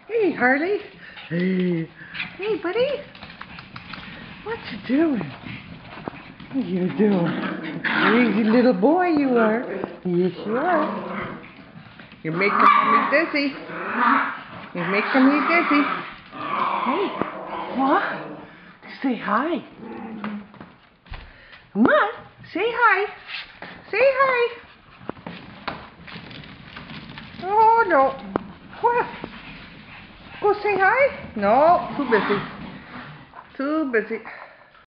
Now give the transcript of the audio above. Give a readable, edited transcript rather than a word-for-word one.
Hey, Harley. Hey. Hey, buddy. What you doing? What you doing? Crazy little boy you are. Yes, you are. You're making mommy dizzy. You're making me dizzy. Hey. What? Say hi. Come on. Say hi. Say hi. Oh, no. What? Go say hi? No, too busy. Too busy.